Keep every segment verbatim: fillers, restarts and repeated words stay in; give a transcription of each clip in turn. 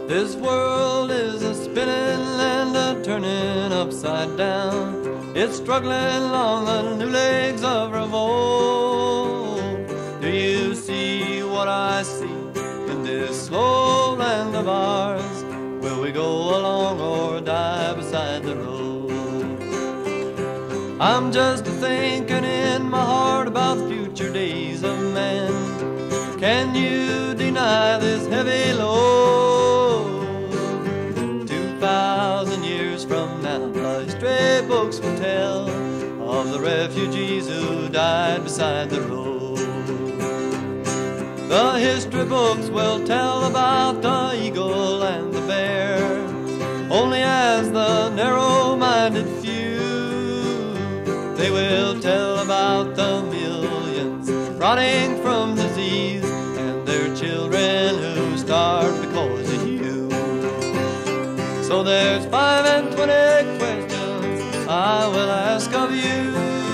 This world is a spinning and a turning upside down. It's struggling along the new legs of revolt. Do you see what I see in this slow land of ours? Will we go along or die beside the road? I'm just a-thinking in my heart about the future days of man. Can you deny this heavy load? Two thousand years from now, the history books will tell of the refugees who died beside the road. The history books will tell about the eagle and the bear, only as the narrow-minded few. They will tell about the millions rotting from disease and their children who starve because of you. So there's five and twenty questions I will ask of you.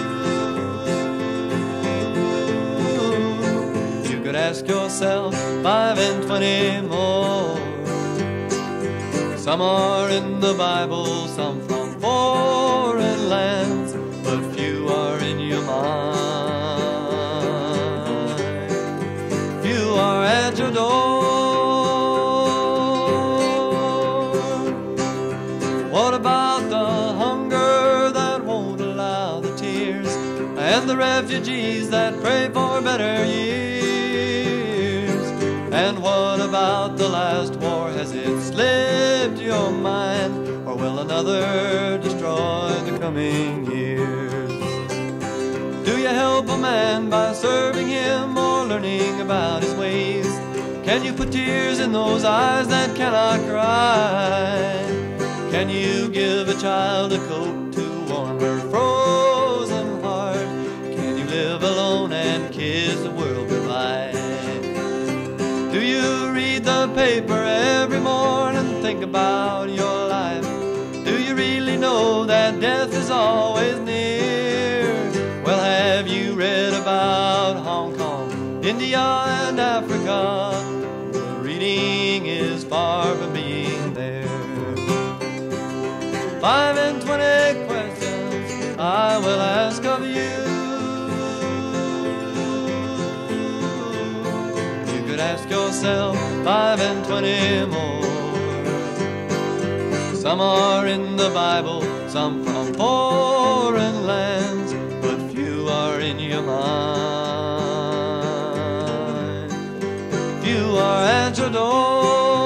You could ask yourself five and twenty more. Some are in the Bible, some from foreign lands, but few are in your mind. Few are at your door. What about the hunger that won't allow the tears, and the refugees that pray for better years? And what about the last war? Has it slipped your mind, or will another destroy the coming years? Do you help a man by serving him or learning about his ways? Can you put tears in those eyes that cannot cry? Can you give a child a coat to warm her frozen heart? Can you live alone and kiss the world goodbye? Do you read the paper every morning, think about your life? Do you really know that death is always near? Well, have you read about Hong Kong, India and Africa? The reading is far from being there. Five and twenty questions I will ask of you. You could ask yourself five and twenty more. Some are in the Bible, some from foreign lands, but few are in your mind. Few are at your door.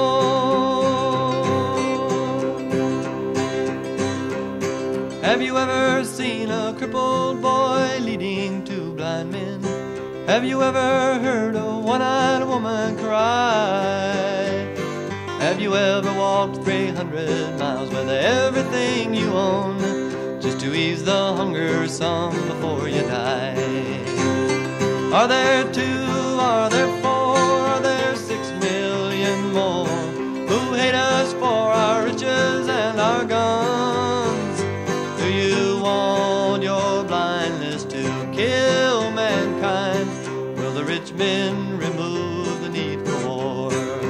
Have you ever seen a crippled boy leading two blind men? Have you ever heard a one-eyed woman cry? Have you ever walked three hundred miles with everything you own, just to ease the hunger some before you die? Are there two, are there four, are there six million more who hate us for our riches and our guns? Do you want your blindness to kill mankind? Will the rich men remove the need for war?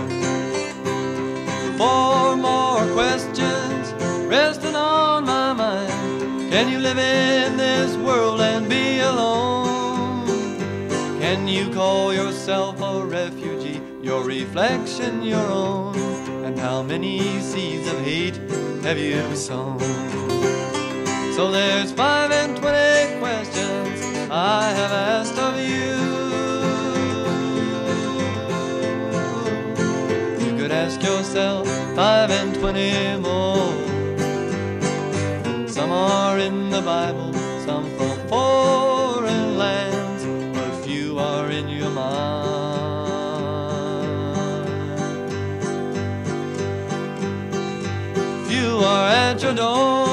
Four more questions resting on my mind. Can you live in this world and be alone? Can you call yourself a refugee, your reflection your own? And how many seeds of hate have you sown? So there's five and twenty questions I have asked of you. You could ask yourself five and twenty more. Some are in the Bible, some from foreign lands, but few are in your mind. Few are at your door.